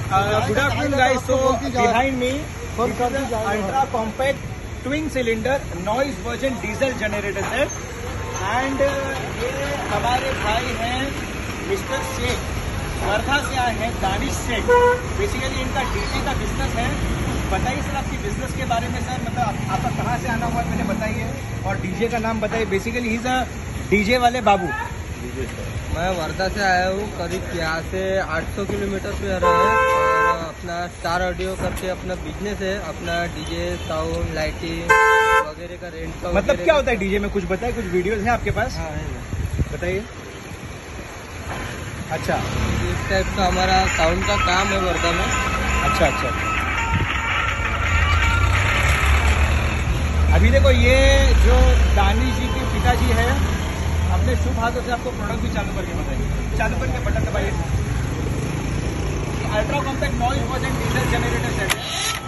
Good afternoon guys. So behind me ultra compact twin cylinder noise version diesel generator set and ये हमारे भाई हैं mister Sheikh, Wardha से आए हैं, दानिश शेख। बेसिकली इनका डीजे का बिजनेस है। बताइए सर आपकी बिजनेस के बारे में सर, मतलब आपका कहाँ से आना हुआ मैंने बताइए, और डीजे का नाम बताइए। बेसिकली ही डीजे वाले बाबू। मैं वर्धा से आया हूँ, करीब यहाँ से 800 किलोमीटर पे रहा है, और अपना स्टार ऑडियो करके अपना बिजनेस है, अपना डीजे साउंड लाइटिंग वगैरह का रेंट का। मतलब क्या होता है डीजे में, कुछ बताइए, कुछ वीडियोस हैं आपके पास? हाँ है, बताइए। अच्छा, इस टाइप का हमारा साउंड का काम है वर्धा में। अच्छा अच्छा। अभी देखो ये जो दानिश जी के पिताजी है, अपने शुभ हाथों से आपको प्रोडक्ट भी चालू करके बताइए। चालू करके बटन दबाइए। Ultra compact noise version diesel generator set है।